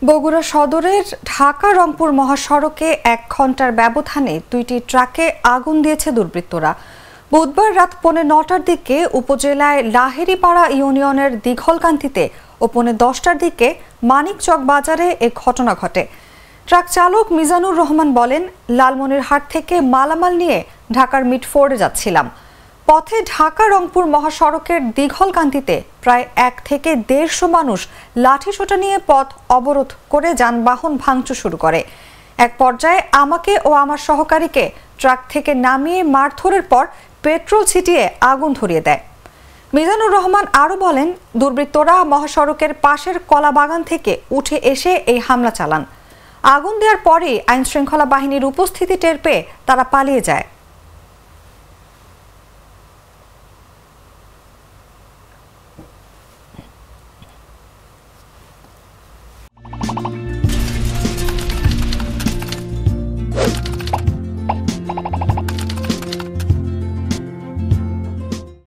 বগুড়া সদরের ঢাকা-রংপুর মহাসড়কে ১ ঘন্টার ব্যবধানে ২টি ট্রাকে আগুন দিয়েছে দুর্বৃত্তরা। বুধবার রাত ৯:৩০টার দিকে উপজেলায় লাহেরীপাড়া ইউনিয়নের দীঘলকান্দিতে ও ১:১০টার দিকে মানিকচক বাজারে এ ঘটনা ঘটে। ট্রাক চালক মিজানুর রহমান বলেন, লালমনিরহাট থেকে মালামাল নিয়ে ঢাকার মিটফোর্ডে যাচ্ছিলাম। পথে ঢাকা-রংপুর মহাসড়কের দীঘলকান্দিতে প্রায় ১ থেকে ১৫০ মানুষ লাঠিসোঁটা নিয়ে পথ অবরোধ করে যানবাহন ভাঙচুর শুরু করে। এক পর্যায়ে আমাকে ও আমার সহকারীকে ট্রাক থেকে নামিয়ে মারধরের পর পেট্রোল ছিটিয়ে আগুন ধরিয়ে দেয়। মিজানুর রহমান আরও বলেন, দুর্বৃত্তরা মহাসড়কের পাশের কলাবাগান থেকে উঠে এসে এই হামলা চালান। আগুন দেওয়ার পরেই আইনশৃঙ্খলা বাহিনীর উপস্থিতি টের পেয়ে তারা পালিয়ে যায়।